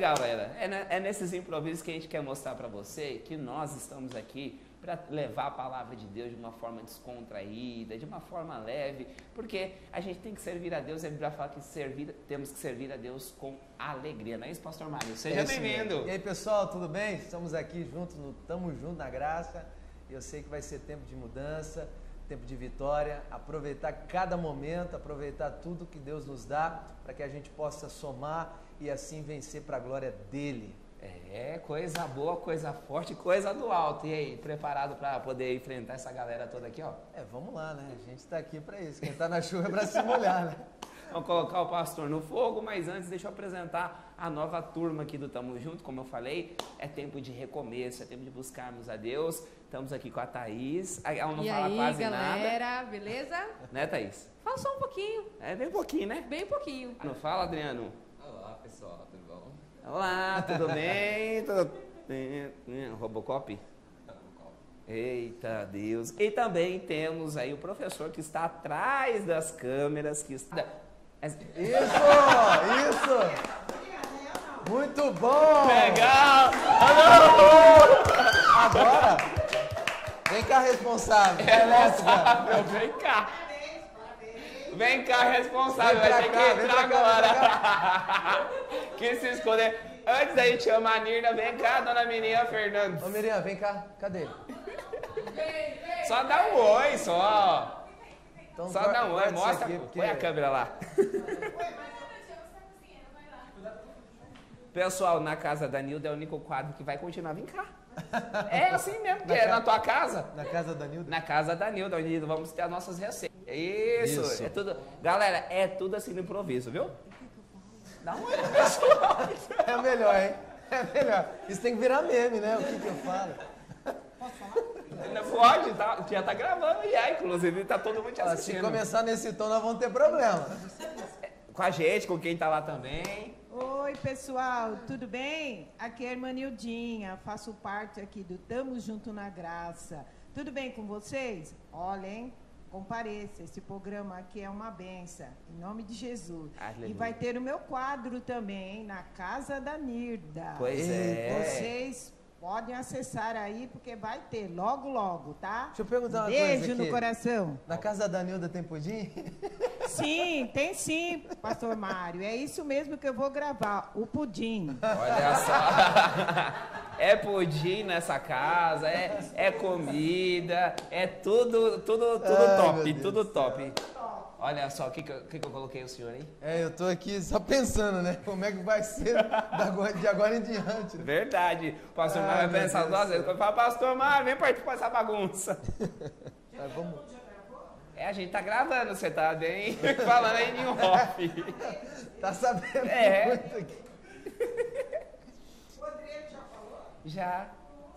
galera, é nesses improvisos que a gente quer mostrar para você que nós estamos aqui para levar a palavra de Deus de uma forma descontraída, de uma forma leve, porque a gente tem que servir a Deus, a Bíblia fala que temos que servir a Deus com alegria, não é isso, pastor Mário? Seja bem-vindo! E aí, pessoal, tudo bem? Estamos aqui juntos, estamos juntos na graça, e eu sei que vai ser tempo de mudança, tempo de vitória, aproveitar cada momento, aproveitar tudo que Deus nos dá, para que a gente possa somar e assim vencer para a glória dEle. Coisa boa, coisa forte, coisa do alto. E aí, preparado para poder enfrentar essa galera toda aqui, ó? Vamos lá, né? A gente está aqui para isso. Quem está na chuva é para se molhar, né? Vamos colocar o pastor no fogo, mas antes deixa eu apresentar a nova turma aqui do Tamo Junto. Como eu falei, é tempo de recomeço, é tempo de buscarmos a Deus. Estamos aqui com a Thaís. Ela não fala quase nada. E aí, galera, beleza? Né, Thaís? Fala só um pouquinho. Bem pouquinho, né? Bem pouquinho. Não fala, Adriano? Olá, pessoal, tudo bom? Olá, tudo bem? Tudo bem? Robocop? Eita Deus! E também temos aí o professor que está atrás das câmeras, que está... Isso! Muito bom! Legal! Agora, vem cá, responsável. Responsável, vem cá! Vem cá, responsável, vai ter que entrar agora! Que se esconder. Antes da gente chamar a Nirna, vem cá, dona Miriam Fernandes. Ô Miriam, vem cá, cadê? Só dá um oi, só. Então, Só dá um oi, mostra. Aqui, porque... Põe a câmera lá. Pessoal, na casa da Nilda é o único quadro que vai continuar. Vem cá. É assim mesmo, que é na tua casa. Na casa da Nilda? Na casa da Nilda, onde vamos ter as nossas receitas. Isso. É tudo. Galera, é tudo assim no improviso, viu? Dá um oi pro pessoal. É melhor, hein? É melhor. Isso tem que virar meme, né? O que eu falo? Posso falar? Pode, já tá gravando e inclusive tá todo mundo te assistindo. Se começar nesse tom, nós vamos ter problema. Com a gente, com quem tá lá também. Oi, pessoal, tudo bem? Aqui é a irmã Nildinha, faço parte aqui do Tamo Junto na Graça. Tudo bem com vocês? Olha, hein? Compareça, esse programa aqui é uma benção, em nome de Jesus. Aleluia. E vai ter o meu quadro também, hein? Na Casa da Nirda. Pois é. Vocês podem acessar aí, porque vai ter logo, logo, tá? Deixa eu perguntar uma coisa aqui. Beijo no coração. Na casa da Nilda tem pudim? Sim, tem sim, pastor Mário. É isso mesmo que eu vou gravar, o pudim. Olha só. É pudim nessa casa, é comida, é tudo top, tudo top. Olha só, o que eu coloquei o senhor aí? Eu tô aqui só pensando, né? Como é que vai ser de agora em diante. Né? Verdade. O pastor Mário vai pensar duas vezes. Quando fala, pastor Mário, vem participar dessa bagunça. Vamos. A gente tá gravando, você tá bem falando aí em off. Tá sabendo muito aqui. O Adriano já falou? Já.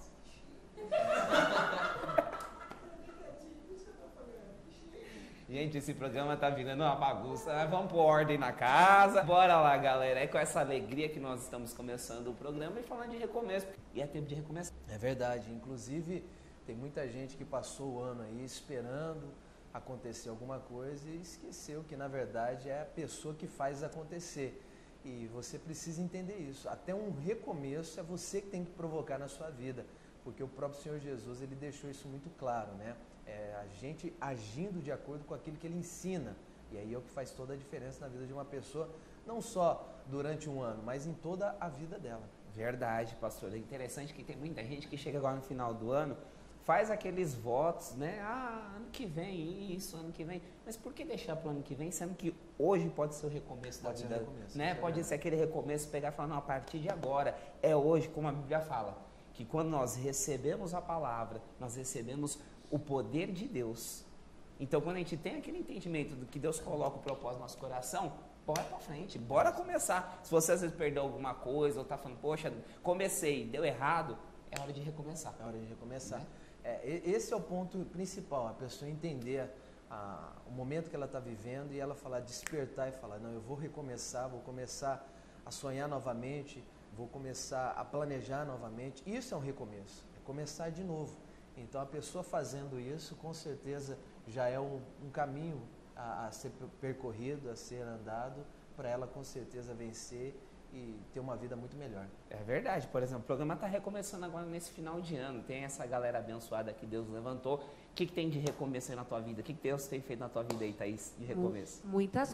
Gente, esse programa tá virando uma bagunça. Vamos pôr ordem na casa. Bora lá, galera. É com essa alegria que nós estamos começando o programa e falando de recomeço. E é tempo de recomeçar. É verdade. Inclusive, tem muita gente que passou o ano aí esperando acontecer alguma coisa e esqueceu que, na verdade, é a pessoa que faz acontecer. E você precisa entender isso. Até um recomeço é você que tem que provocar na sua vida. Porque o próprio Senhor Jesus, ele deixou isso muito claro, né? A gente agindo de acordo com aquilo que ele ensina. E aí é o que faz toda a diferença na vida de uma pessoa, não só durante um ano, mas em toda a vida dela. Verdade, pastor. É interessante que tem muita gente que chega agora no final do ano, faz aqueles votos, né? Ano que vem isso, ano que vem. Mas por que deixar para o ano que vem, sendo que hoje pode ser o recomeço da vida, né? Pode ser aquele recomeço, pegar e falar, não, a partir de agora, é hoje, como a Bíblia fala, que quando nós recebemos a palavra, nós recebemos o poder de Deus. Então, quando a gente tem aquele entendimento do que Deus coloca o propósito no nosso coração, bora pra frente, bora começar. Se você às vezes perdeu alguma coisa, ou tá falando, poxa, comecei, deu errado, é hora de recomeçar. É hora de recomeçar. Esse é o ponto principal, a pessoa entender o momento que ela está vivendo e ela falar, despertar e falar, não, eu vou recomeçar, vou começar a sonhar novamente, vou começar a planejar novamente. Isso é um recomeço, é começar de novo. Então, a pessoa fazendo isso, com certeza, já é um caminho a ser percorrido, a ser andado, para ela, com certeza, vencer e ter uma vida muito melhor. É verdade, por exemplo, o programa está recomeçando agora nesse final de ano, tem essa galera abençoada que Deus levantou. O que tem de recomeço aí na tua vida? O que Deus tem feito na tua vida aí, Thaís, de recomeço? Muitas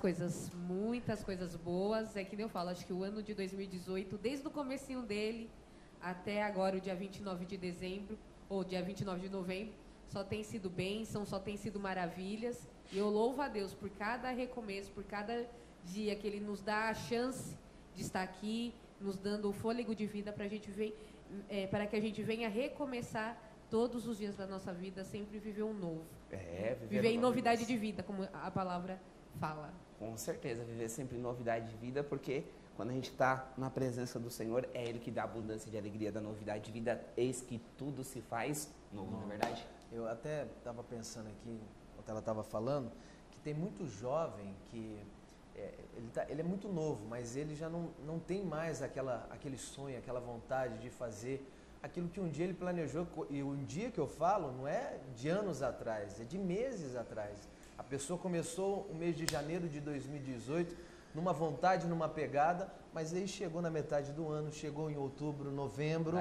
coisas boas. É que nem eu falo, acho que o ano de 2018, desde o comecinho dele até agora, o dia 29 de dezembro, ou dia 29 de novembro, só tem sido bênção, só tem sido maravilhas. E eu louvo a Deus por cada recomeço, por cada dia que Ele nos dá a chance de estar aqui, nos dando o fôlego de vida para para que a gente venha recomeçar todos os dias da nossa vida, sempre viver um novo. Viver em novidade de vida, como a palavra fala. Com certeza, viver sempre em novidade de vida, porque quando a gente está na presença do Senhor, é Ele que dá abundância de alegria, da novidade de vida. Eis que tudo se faz novo, não é verdade? Eu até estava pensando aqui, enquanto ela estava falando, que tem muito jovem que ele é muito novo, mas ele já não tem mais aquele sonho, aquela vontade de fazer aquilo que um dia ele planejou. E um dia que eu falo não é de anos atrás, é de meses atrás. A pessoa começou o mês de janeiro de 2018 numa vontade, numa pegada, mas aí chegou na metade do ano, chegou em outubro, novembro.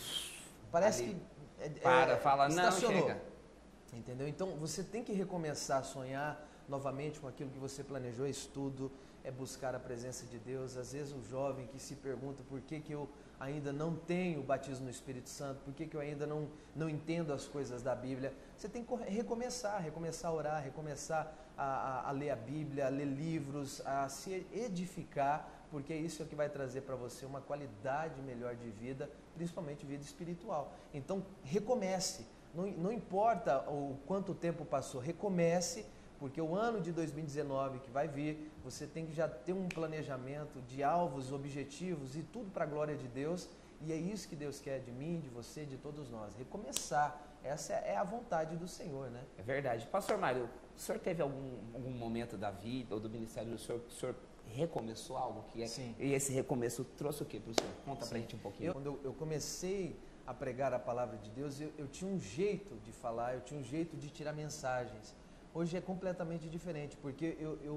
Parece ali, que fala, não, chega. Entendeu? Então você tem que recomeçar a sonhar novamente com aquilo que você planejou, estudo, é buscar a presença de Deus. Às vezes o jovem que se pergunta por que eu ainda não tenho o batismo no Espírito Santo, por que eu ainda não entendo as coisas da Bíblia, você tem que recomeçar a orar, recomeçar a ler a Bíblia, a ler livros, a se edificar, porque isso é o que vai trazer para você uma qualidade melhor de vida, principalmente vida espiritual. Então recomece, não importa o quanto tempo passou, recomece, porque o ano de 2019 que vai vir, você tem que já ter um planejamento de alvos, objetivos e tudo para a glória de Deus. E é isso que Deus quer de mim, de você, de todos nós. Recomeçar. Essa é a vontade do Senhor, né? É verdade. Pastor Mário, o senhor teve algum momento da vida ou do ministério do senhor que o senhor recomeçou algo? Sim. E esse recomeço trouxe o que para o senhor? Conta para a gente um pouquinho. Quando eu comecei a pregar a palavra de Deus, eu tinha um jeito de falar, eu tinha um jeito de tirar mensagens. Hoje é completamente diferente, porque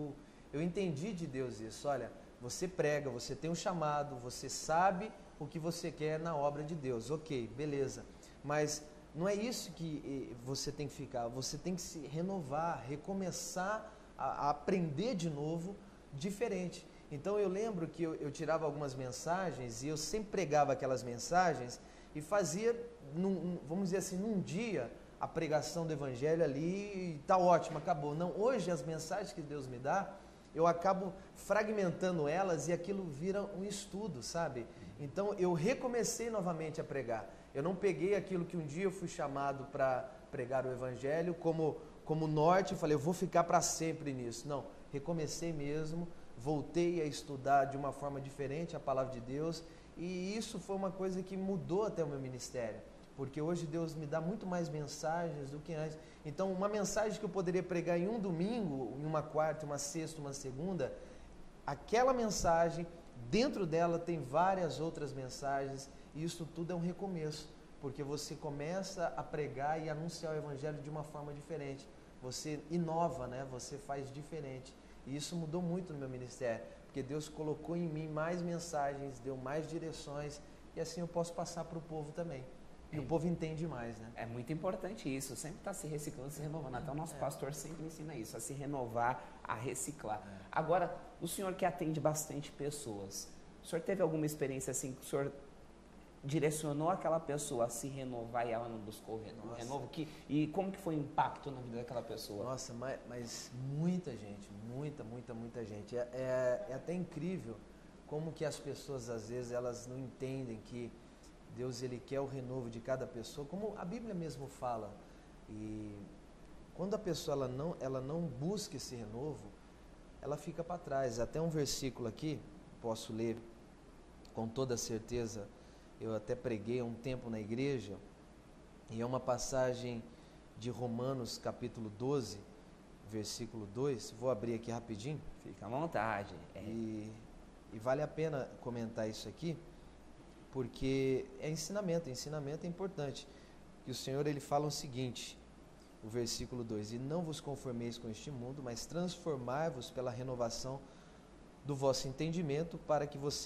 eu entendi de Deus isso. Olha, você prega, você tem um chamado, você sabe o que você quer na obra de Deus. Ok, beleza. Mas não é isso que você tem que ficar. Você tem que se renovar, recomeçar a aprender de novo, diferente. Então eu lembro que eu tirava algumas mensagens e eu sempre pregava aquelas mensagens e fazia, vamos dizer assim, num dia, a pregação do Evangelho ali, está ótimo, acabou. Não, hoje as mensagens que Deus me dá, eu acabo fragmentando elas e aquilo vira um estudo, sabe? Então eu recomecei novamente a pregar. Eu não peguei aquilo que um dia eu fui chamado para pregar o Evangelho como norte e falei, eu vou ficar para sempre nisso. Não, recomecei mesmo, voltei a estudar de uma forma diferente a palavra de Deus e isso foi uma coisa que mudou até o meu ministério. Porque hoje Deus me dá muito mais mensagens do que antes. Então, uma mensagem que eu poderia pregar em um domingo, em uma quarta, uma sexta, uma segunda, aquela mensagem, dentro dela tem várias outras mensagens, e isso tudo é um recomeço, porque você começa a pregar e anunciar o Evangelho de uma forma diferente. Você inova, né? Você faz diferente. E isso mudou muito no meu ministério, porque Deus colocou em mim mais mensagens, deu mais direções, e assim eu posso passar para o povo também. E o povo entende mais, né? É muito importante isso, sempre está se reciclando, se renovando. Até o nosso pastor sempre ensina isso, a se renovar, a reciclar. Agora, o senhor que atende bastante pessoas, o senhor teve alguma experiência assim que o senhor direcionou aquela pessoa a se renovar e ela não buscou o renovo? E como que foi o impacto na vida daquela pessoa? Nossa, mas muita gente, muita gente. É até incrível como que as pessoas, às vezes, elas não entendem que Deus, Ele quer o renovo de cada pessoa, como a Bíblia mesmo fala. E quando a pessoa ela não busca esse renovo, ela fica para trás. Até um versículo aqui, posso ler com toda certeza, eu até preguei há um tempo na igreja, e é uma passagem de Romanos capítulo 12, versículo 2, vou abrir aqui rapidinho. Fica à vontade. E vale a pena comentar isso aqui, porque ensinamento é importante. E o Senhor, Ele fala o seguinte, o versículo 2, e não vos conformeis com este mundo, mas transformai-vos pela renovação do vosso entendimento, para que você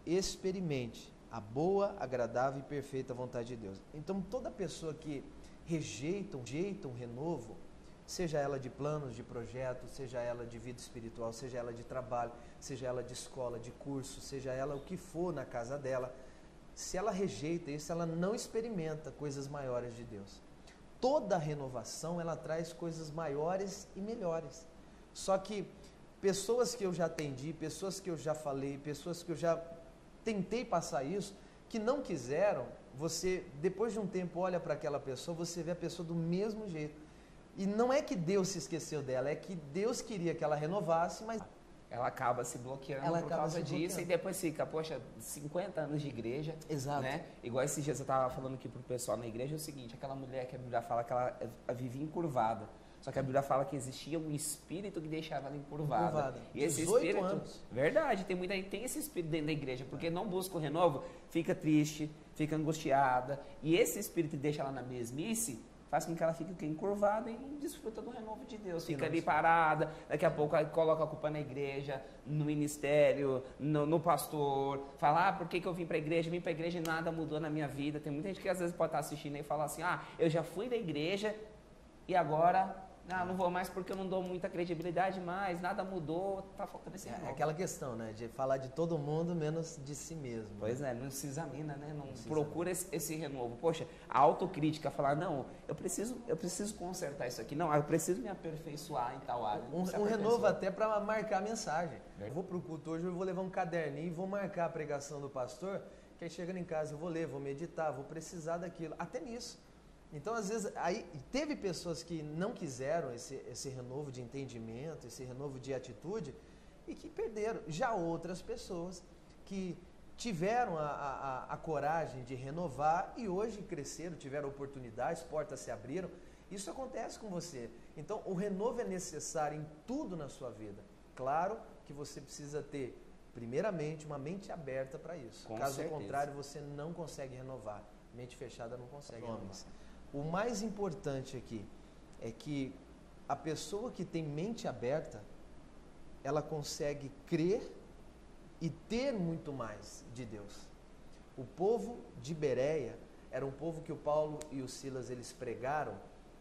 experimente a boa, agradável e perfeita vontade de Deus. Então, toda pessoa que rejeita um renovo, seja ela de planos, de projetos, seja ela de vida espiritual, seja ela de trabalho, seja ela de escola, de curso, seja ela o que for na casa dela, se ela rejeita isso, ela não experimenta coisas maiores de Deus. Toda renovação, ela traz coisas maiores e melhores. Só que pessoas que eu já atendi, pessoas que eu já falei, pessoas que eu já tentei passar isso, que não quiseram, você, depois de um tempo, olha para aquela pessoa, você vê a pessoa do mesmo jeito. E não é que Deus se esqueceu dela, é que Deus queria que ela renovasse, mas ela acaba se bloqueando por causa disso e depois fica, poxa, 50 anos de igreja. Exato. Né? Igual esses dias eu estava falando aqui pro pessoal na igreja, é o seguinte, aquela mulher que a Bíblia fala que ela vivia encurvada. Só que a Bíblia fala que existia um espírito que deixava ela encurvada. E esse 18 espírito, anos. Verdade, tem muita gente tem esse espírito dentro da igreja, porque não busca o renovo, fica triste, fica angustiada. E esse espírito que deixa ela na mesmice faz com que ela fique encurvada e desfruta do renovo de Deus. Fica ali parada, daqui a pouco coloca a culpa na igreja, no ministério, no pastor. Fala, por que eu vim para a igreja? Vim para a igreja e nada mudou na minha vida. Tem muita gente que às vezes pode estar assistindo e falar assim, eu já fui da igreja e agora não vou mais porque eu não dou muita credibilidade mais, nada mudou, tá faltando esse renovo. É aquela questão, né, de falar de todo mundo menos de si mesmo. Pois é, não se examina, né? Não procura esse renovo. Poxa, a autocrítica, falar, não, eu preciso consertar isso aqui. Não, eu preciso me aperfeiçoar em tal área. Um renovo até para marcar a mensagem. Eu vou para o culto hoje, eu vou levar um caderninho e vou marcar a pregação do pastor, que aí chegando em casa eu vou ler, vou meditar, vou precisar daquilo. Até nisso. Então, às vezes, aí teve pessoas que não quiseram esse renovo de entendimento, esse renovo de atitude e que perderam. Já outras pessoas que tiveram a coragem de renovar e hoje cresceram, tiveram oportunidades, portas se abriram. Isso acontece com você. Então, o renovo é necessário em tudo na sua vida. Claro que você precisa ter, primeiramente, uma mente aberta para isso. Caso contrário, você não consegue renovar. Mente fechada não consegue renovar. O mais importante aqui é que a pessoa que tem mente aberta, ela consegue crer e ter muito mais de Deus. O povo de Bereia era um povo que o Paulo e o Silas eles pregaram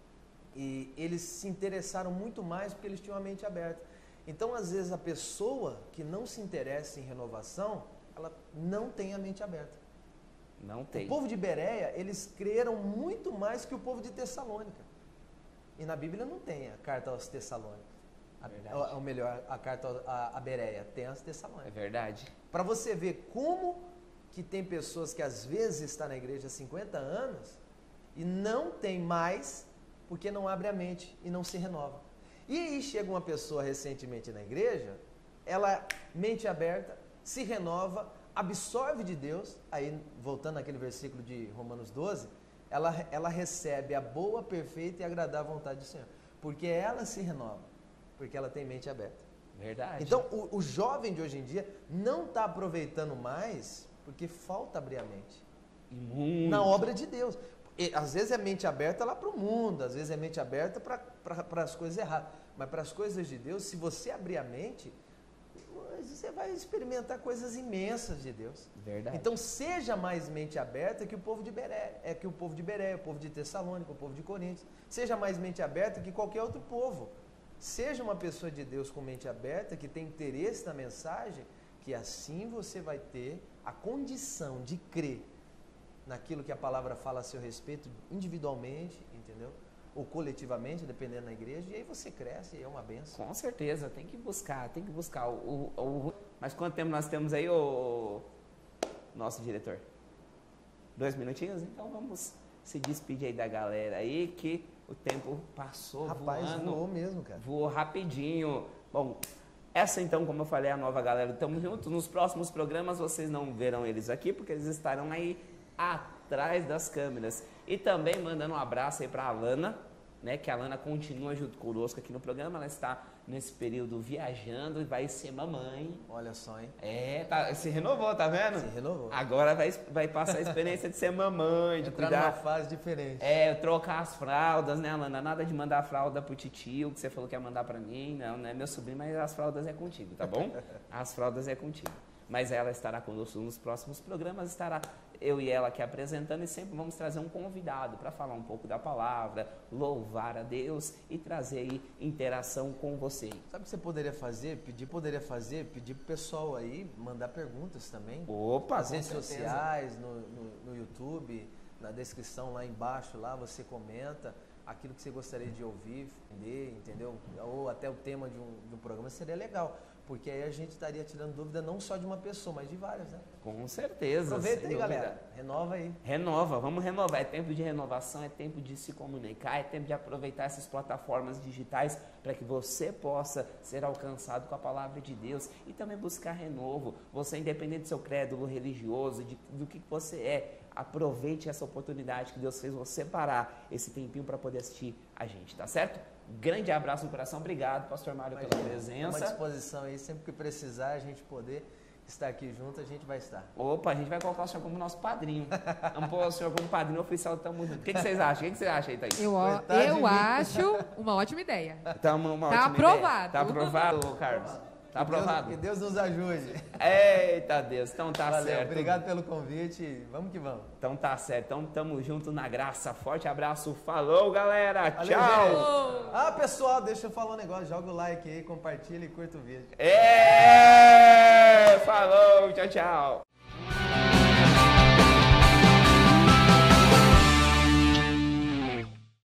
e eles se interessaram muito mais porque eles tinham a mente aberta. Então, às vezes, a pessoa que não se interessa em renovação, ela não tem a mente aberta. Não tem. O povo de Bereia, eles creram muito mais que o povo de Tessalônica. E na Bíblia não tem a carta aos Tessalônicos. Ou melhor, a carta a Bereia, tem as Tessalônicas. É verdade. Para você ver como que tem pessoas que às vezes estão na igreja há 50 anos e não tem mais porque não abre a mente e não se renova. E aí chega uma pessoa recentemente na igreja, ela, mente aberta, se renova, absorve de Deus, aí voltando àquele versículo de Romanos 12, ela recebe a boa, perfeita e agradável vontade do Senhor, porque ela se renova, porque ela tem mente aberta. Verdade. Então, o jovem de hoje em dia não está aproveitando mais porque falta abrir a mente na obra de Deus. E, às vezes é mente aberta lá para o mundo, às vezes é mente aberta para as coisas erradas, mas para as coisas de Deus, se você abrir a mente, você vai experimentar coisas imensas de Deus. Verdade. Então seja mais mente aberta que o povo de Bereia, o povo de Tessalônica, o povo de Coríntios. Seja mais mente aberta que qualquer outro povo. Seja uma pessoa de Deus com mente aberta, que tem interesse na mensagem, que assim você vai ter a condição de crer naquilo que a palavra fala a seu respeito individualmente, entendeu? Ou coletivamente, dependendo da igreja, e aí você cresce e é uma benção. Com certeza, tem que buscar Mas quanto tempo nós temos aí, o nosso diretor? 2 minutinhos? Então vamos se despedir aí da galera aí, que o tempo passou voando. Voou mesmo, cara. Voou rapidinho. Bom, essa então, como eu falei, é a nova galera do Tamo Junto. Nos próximos programas vocês não verão eles aqui, porque eles estarão aí atrás das câmeras. E também mandando um abraço aí para a Alana, né, que a Alana continua junto conosco aqui no programa. Ela está nesse período viajando e vai ser mamãe. Olha só, hein? Se renovou, tá vendo? Se renovou. Agora vai passar a experiência de ser mamãe, de entrar cuidar. numa fase diferente. Trocar as fraldas, né, Alana? Nada de mandar a fralda pro titio, que você falou que ia mandar pra mim. Não é meu sobrinho, mas as fraldas é contigo, tá bom? As fraldas é contigo. mas ela estará conosco nos próximos programas, estará eu e ela aqui apresentando e sempre vamos trazer um convidado para falar um pouco da palavra, louvar a Deus e trazer aí interação com você. Sabe o que você poderia fazer? Pedir pro pessoal aí mandar perguntas também. Opa, nas com redes certeza. sociais, no YouTube, na descrição lá embaixo, lá você comenta aquilo que você gostaria de ouvir, entendeu? Ou até o tema de um programa, seria legal. Porque aí a gente estaria tirando dúvida não só de uma pessoa, mas de várias, né? Com certeza. Aproveita sem aí, dúvida. galera. Renova aí. Renova, vamos renovar. É tempo de renovação, é tempo de se comunicar, é tempo de aproveitar essas plataformas digitais para que você possa ser alcançado com a palavra de Deus e também buscar renovo. Você, independente do seu crédulo religioso, do que você é, aproveite essa oportunidade que Deus fez você parar esse tempinho para poder assistir a gente, tá certo? Grande abraço no coração, obrigado, pastor Mário, pela presença. Uma disposição aí, sempre que precisar a gente poder estar aqui junto, a gente vai estar. Opa, a gente vai colocar o senhor como nosso padrinho. Vamos pôr o senhor como padrinho oficial do Tamo Junto. O que vocês acham? O que você acha aí, Thaís? Eu acho uma ótima ideia. Uma Tá ótima aprovado. Ideia. Tá aprovado, Carlos? Tá aprovado? Que Deus nos ajude. Eita Deus, então tá Valeu, certo. obrigado pelo convite, vamos que vamos. Então tá certo, então tamo junto na graça. Forte abraço, falou galera, Valeu, tchau. gente. Ah, pessoal, deixa eu falar um negócio, joga o like aí, compartilha e curta o vídeo. Falou, tchau, tchau.